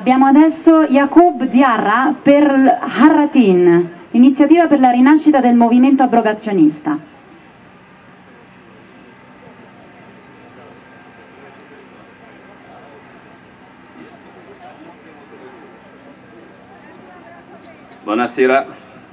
Abbiamo adesso Yaqub Diarra per Harratin, iniziativa per la rinascita del movimento abrogazionista. Buonasera,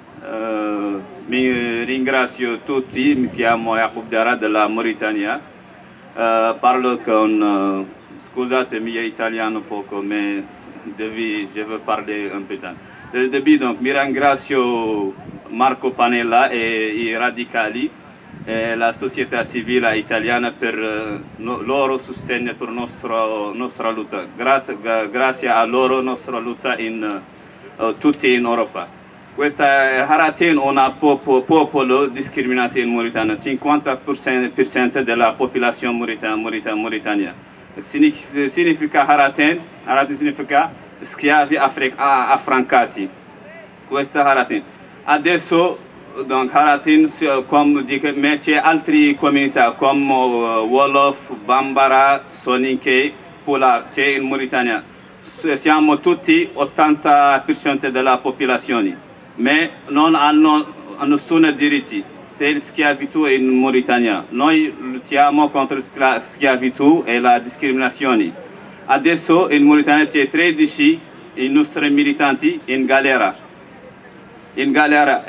mi ringrazio tutti, mi chiamo Yaqub Diarra della Mauritania, parlo con, scusatemi italiano poco, ma je veux parler un peu. Dal début, donc, mi ringrazio Marco Pannella e i radicali e la società civile italiana per loro sostegno per nostra lotta. Grazie a loro nostra lotta in tutti in Europa. Questa Harratin è un popolo discriminato in Mauritania, 50% della popolazione mauritania. Significa Harratin significa schiavi affrancati. Questa Harratin. Adesso donc, Harratin, come dico, c'è altre comunità come Wolof, Bambara, Soninke, Pula, c'è in Mauritania. Siamo tutti 80% della popolazione, ma non hanno nessun diritto della schiavitù in Mauritania. Noi lottiamo contro la schiavitù e la discriminazione. Adesso in Mauritania c'è 13 i nostri militanti in galera. In galera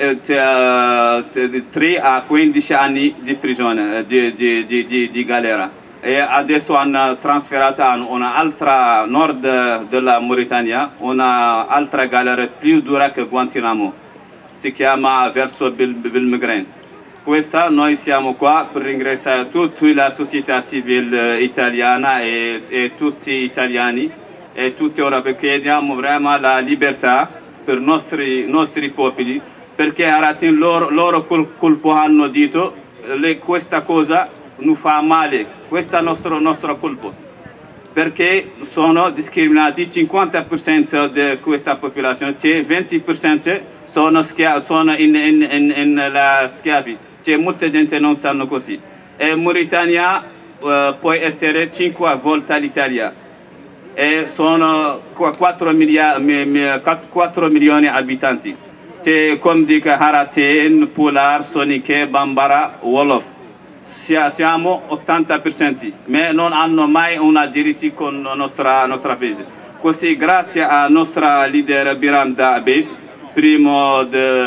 3 a 15 anni di prigione, di galera. E adesso hanno trasferito a un'altra nord della Mauritania, un'altra galera più dura che Guantanamo, si chiama verso Bilmegren. Questa noi siamo qua per ringraziare tutta la società civile italiana e tutti gli italiani e tutti europei, chiediamo veramente la libertà per i nostri popoli, perché Harratin loro colpo hanno detto questa cosa non fa male, questo è il nostro colpo, perché sono discriminati 50% di questa popolazione, c'è 20% sono in la schiavi, c'è molta gente che non sanno così. E Mauritania può essere 5 volte l'Italia, e sono 4 milioni di abitanti, c'è come dico Harratin, Pular, Soninke, Bambara, Wolof. Siamo 80%, ma non hanno mai un diritto con il nostro paese. Così grazie al nostro leader Biram Da'Abe, primo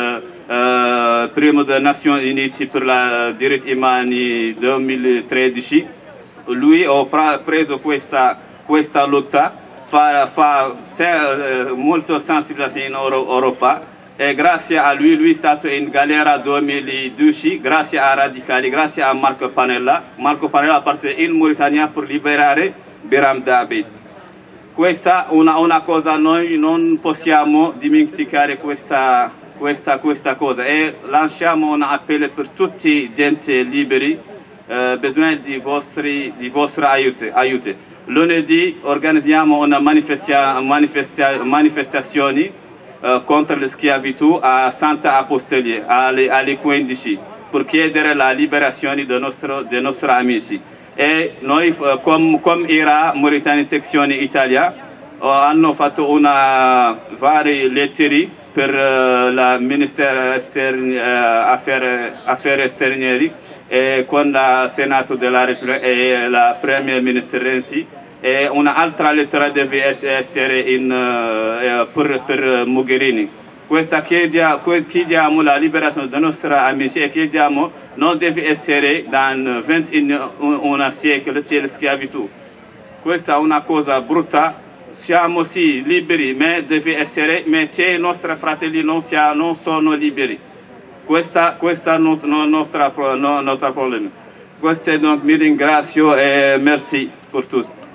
delle Nazioni Unite per i diritti umani 2013, lui ha preso questa lotta, fa molto sensibilizzazione in Europa. E grazie a lui è stato in galera 2012, grazie a radicali, grazie a Marco Pannella. Marco Pannella parte in Mauritania per liberare Biram Da'Abe. Questa è una cosa, noi non possiamo dimenticare questa cosa e lanciamo un appello per tutti gente liberi, bisogno di vostro aiuto. Lunedì organizziamo una manifestazione contro la schiavitù a Santa Apostolia alle 15 per chiedere la liberazione dei nostri amici. E noi, come era Mauritania sezione Italia, hanno fatto varie lettere per il Ministero Affari Esteri e con il Senato della Repubblica e la Premier Ministro Renzi. E un'altra lettera deve essere per Mogherini. Questa chiediamo la liberazione dei nostri amici e chiediamo non deve essere nel XXI secolo c'è la schiavitù. Questa è una cosa brutta, siamo sì liberi, ma deve essere, ma c'è i nostri fratelli non sono liberi. Questo è il nostro problema. Questo, donc, mi ringrazio e merci per tutti.